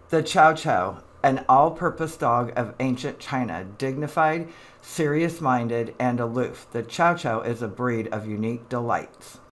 The Chow Chow, an all-purpose dog of ancient China, dignified, serious-minded, and aloof. The Chow Chow is a breed of unique delights.